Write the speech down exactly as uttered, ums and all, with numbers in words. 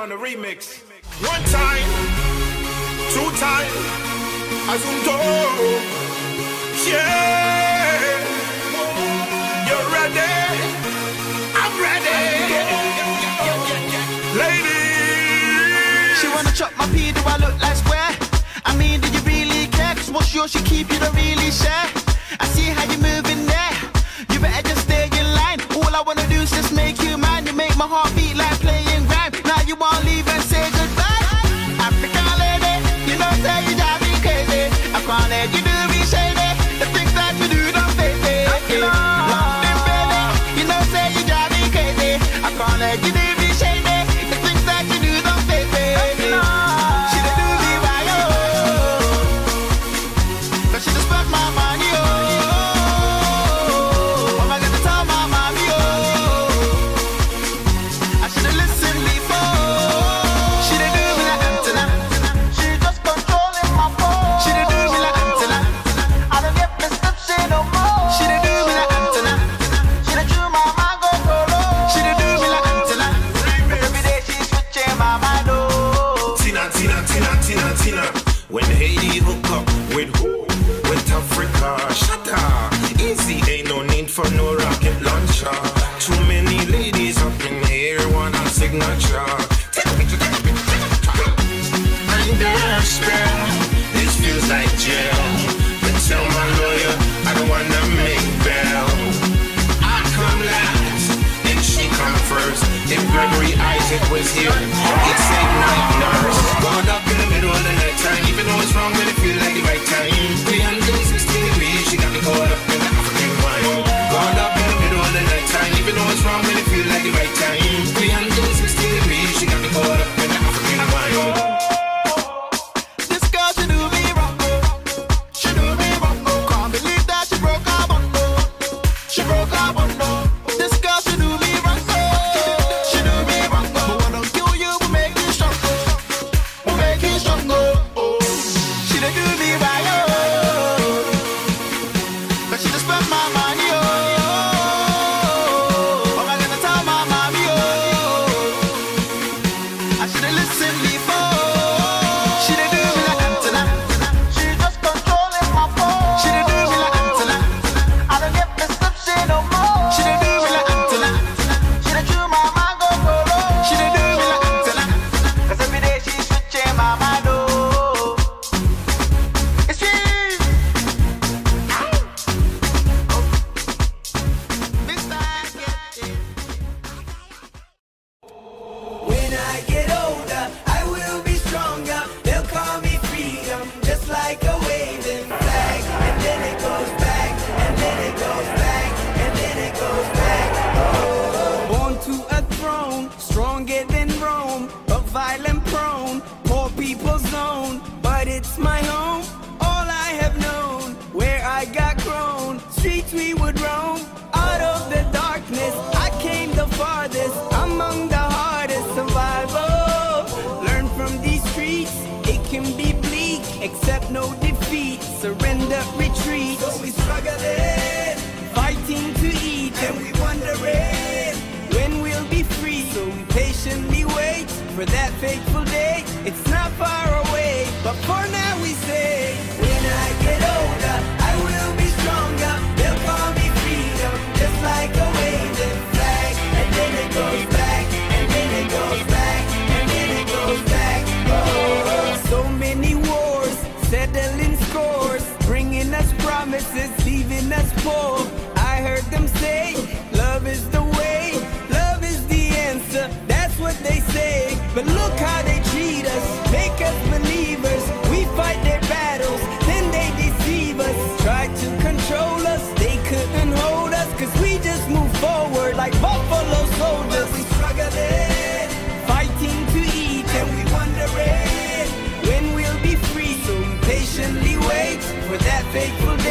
on the remix. One time, two time, Azunto. Yeah, you're ready. I'm ready. Ladies, she wanna chop my pee, do I look like square? I mean, do you really care? Cause what's yours you keep, you don't really share. I see how you moving there. You better just stay in line. All I wanna do is just make you mine. You make my heart beat like playing rhyme. Now you wanna leave and say goodbye. African lady, you know say you drive me crazy. I can't let you do me shady. The things that you do don't face me. London baby, you know say you drive me crazy. I can't let you do me shady. The things that you do don't face me. She done do me right, oh. But she just spent my money, oh. When Haiti hook up with who? With Africa. Shut up. Easy, ain't no need for no rocket launcher. Too many ladies up in here want a signature. Take a picture, take a picture, take a picture. Under a spell, this feels like jail. But tell my lawyer I don't wanna make bail. I come last, and she come first. If Gregory Isaac was here, he'd say night nurse. Going up in the middle of the night time, even though it's wrong, but it feel like the right time. three hundred sixty degrees, she got me caught up in the African wine. Going up in the middle of the night time, even though it's wrong, but it feel like the right time. three hundred sixty degrees, she got me caught up in the African wine. This girl, she do me wrong, she do me wrong. Can't believe that she broke her bundle, she broke her bundle. This girl, she do me wrong, she do me wrong. But when I kill you, we make you stronger, we make you stronger. She done do me right, oh. But she just spent my money, oh. What am I gonna tell my mommy, oh? I should've listened before. She done do me like Antenna. She just controlling my phone. She done do me like Antenna. I don't get prescription no more. She done do me like Antenna. She done chew my mango polo. She done do me like Antenna. Cause every day she's switching my mind, oh. It's you. Big time, yeah, yeah. When I get older, I will be stronger. They'll call me freedom, just like a waving flag. And then it goes back, and then it goes back, and then it goes back. Oh. Born to a throne, stronger than Rome, but violent prone, poor people's zone. But it's my home, all I have known, where I got grown. Streets we would roam, out of the darkness, I came the farthest, among the hardest survival. Learn from these streets, it can be bleak, accept no defeat, surrender, retreat. So we struggling, fighting to eat, and we wondering when we'll be free. So we patiently wait for that fateful day. It's not far away, but for now we say, when I get older, I will be stronger. They'll call me freedom, just like a waving flag. And then it goes back, and then it goes back, and then it goes back. Oh, so many wars, settling scores, bringing us promises, leaving us poor. I heard them say, love is the way, love is the answer. That's what they say, but look how they treat us, make us believers. We fight their battles, then they deceive us. Try to control us, they couldn't hold us, cause we just move forward like buffalo soldiers. We struggling, fighting to eat, and we wondering when we'll be free. So we patiently wait for that fateful